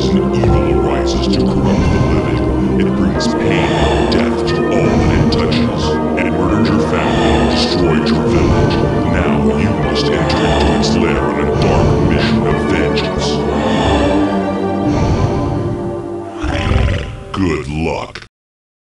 disease and evil arises to corrupt the living. It brings pain and death to all that it touches. It murdered your family and destroyed your village. Now you must enter into its lair on a dark mission of vengeance.